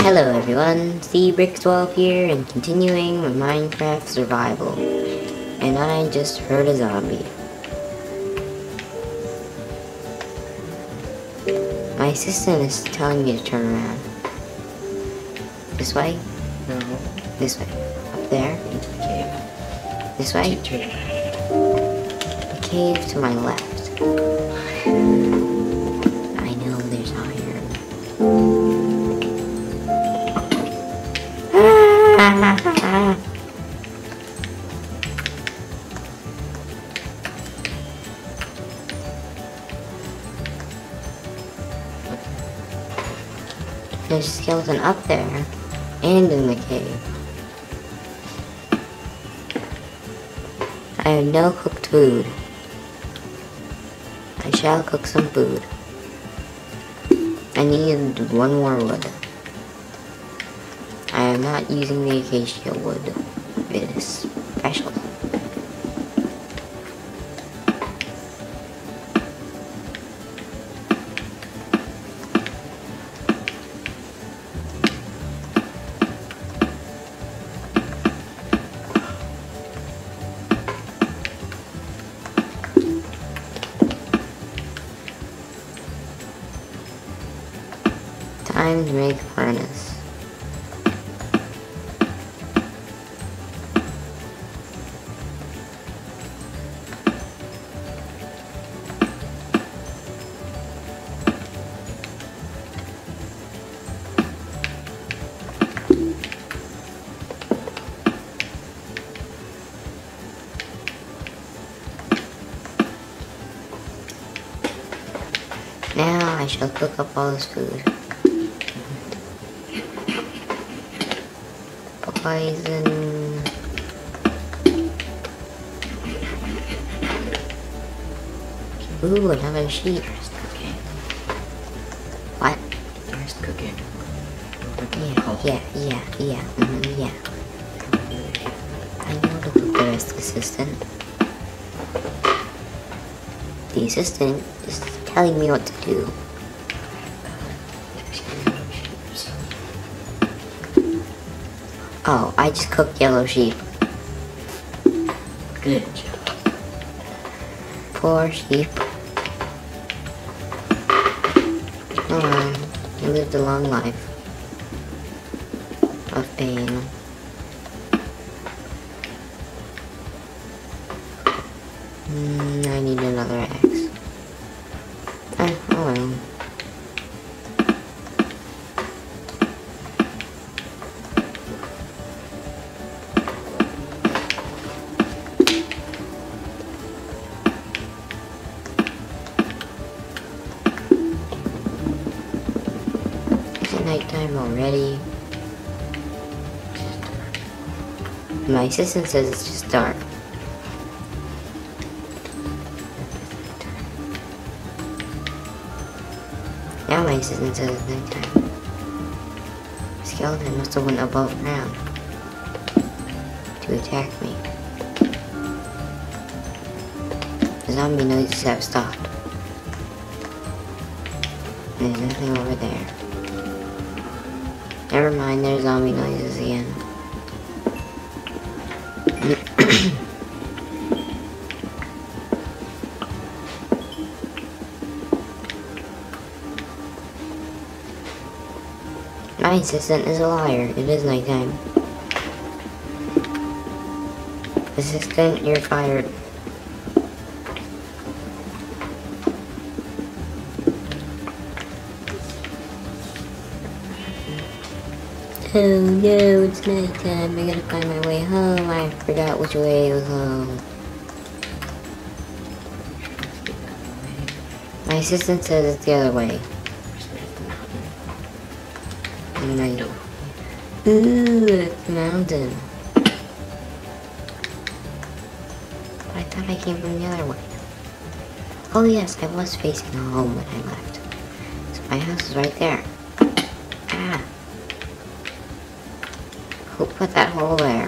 Hello everyone, Brick12 here and continuing my Minecraft survival. And I just heard a zombie. My assistant is telling me to turn around. This way? No. This way. Up there? Into the cave. This way? To your left. The cave to my left. I know there's iron. There's a skeleton up there and in the cave. I have no cooked food. I shall cook some food. I need one more wood. I am not using the acacia wood. It is special. Time to make a furnace. Now I shall cook up all this food. Poison. Ooh, another sheep. There's cooking. What? There's cooking. Yeah. I know to cook the rest, assistant. The assistant is telling me what to do. Oh, I just cooked yellow sheep. Good job. Poor sheep. Come on, he lived a long life of pain. I need another axe. Oh well. Nighttime already. My assistant says it's just dark. Now my assistant says it's nighttime. The skeleton must have went above ground to attack me. The zombie noises have stopped. There's nothing over there. Never mind, there's zombie noises again. My assistant is a liar. It is nighttime. Assistant, you're fired. Oh no, it's nighttime. I gotta find my way home. I forgot which way was home. My assistant says it's the other way. And ooh, it's the mountain. But I thought I came from the other way. Oh yes, I was facing home when I left. So my house is right there. Ah. Who put that hole there?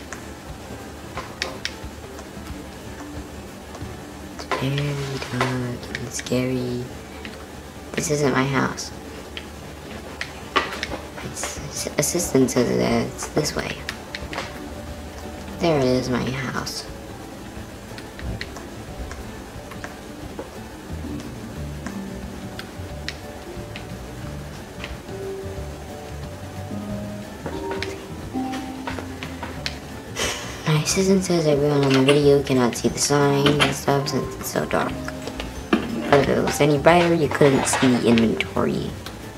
It's very dark and scary. This isn't my house. Assistant says that it's this way. There it is, my house. My assistant says everyone on the video cannot see the sign and stuff since it's so dark. But if it was any brighter, you couldn't see the inventory.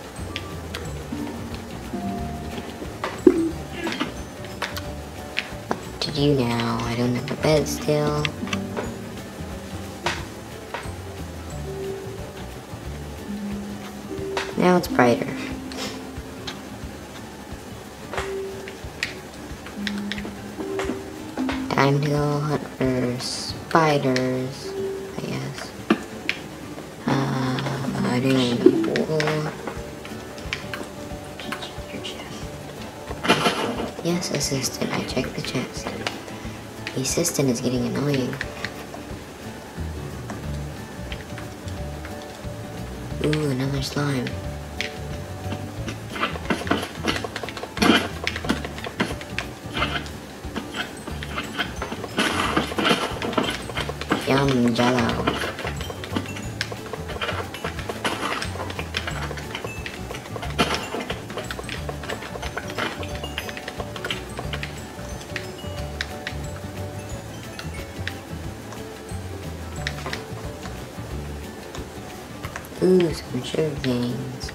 What to do now? I don't have a bed still. Now it's brighter. Time to go hunt for spiders, I guess. I don't know. Your chest. Yes, assistant, I checked the chest. The assistant is getting annoying. Ooh, another slime. Yum, jello. Ooh, some sugar canes.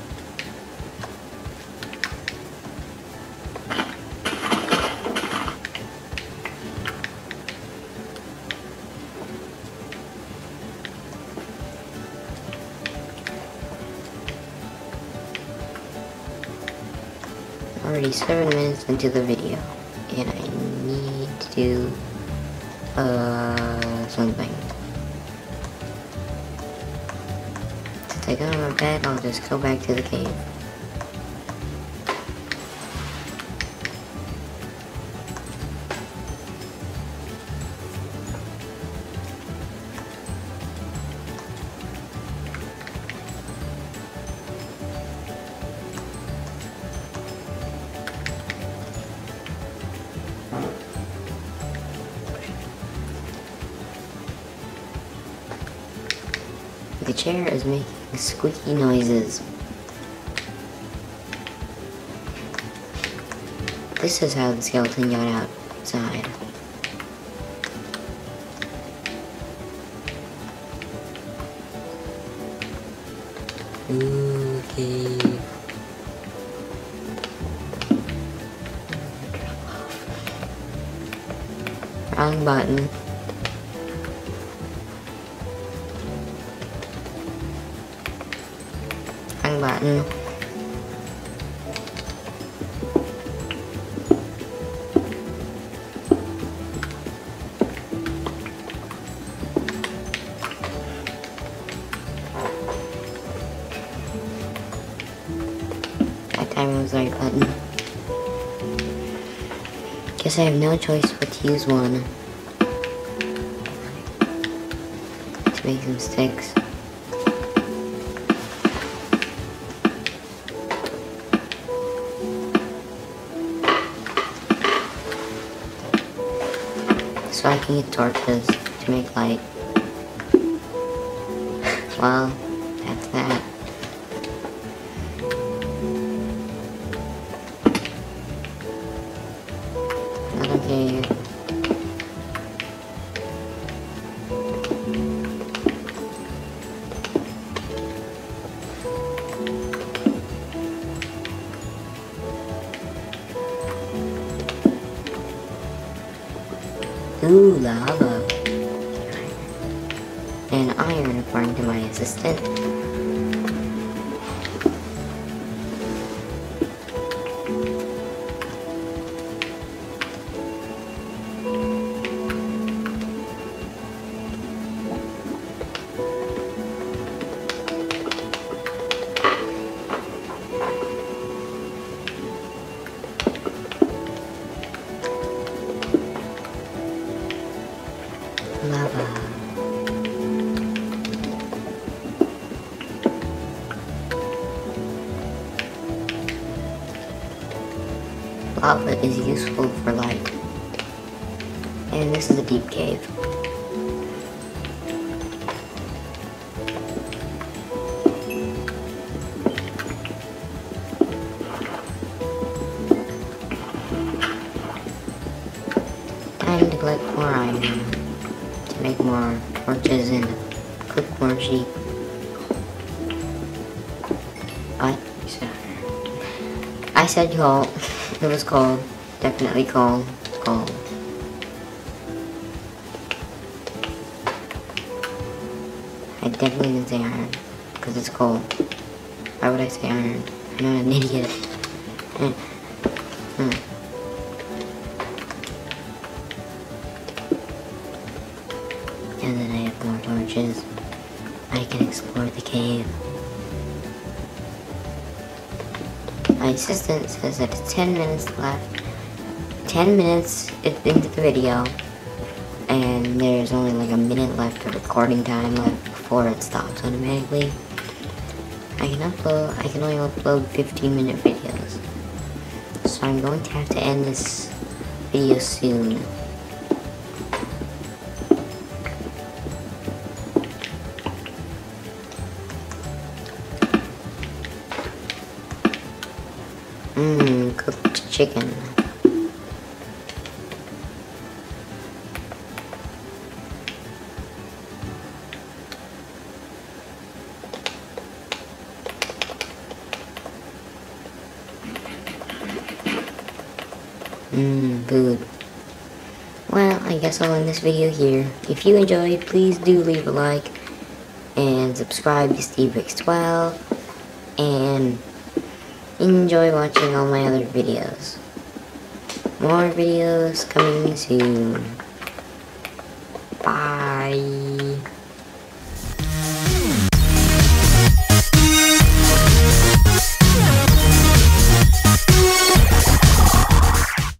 Already 7 minutes into the video, and I need to do something. Since I got on my bed, I'll just go back to the cave. The chair is making squeaky noises. This is how the skeleton got outside. Okay. Wrong button. Button. That time it was the right button. Guess I have no choice but to use one to make some sticks. So I can get torches to make light. Well, that's that. Another cave. Ooh, lava. And iron, according to my assistant. Lava. lava is useful for life. And this is a deep cave. Time to collect more iron to make more torches and cook more sheep. What? You said iron. I said coal. It was coal. Definitely coal. Coal. I definitely didn't say iron. Because it's coal. Why would I say iron? I'm not an idiot. And then I have more torches. I can explore the cave. My assistant says that it's 10 minutes left. 10 minutes into the video. And there's only like a minute left of recording time left before it stops automatically. I can only upload 15-minute videos. So I'm going to have to end this video soon. Cooked chicken. Food. Well, I guess I'll end this video here. If you enjoyed, please do leave a like and subscribe to SteveRicks12 and enjoy watching all my other videos. More videos coming soon.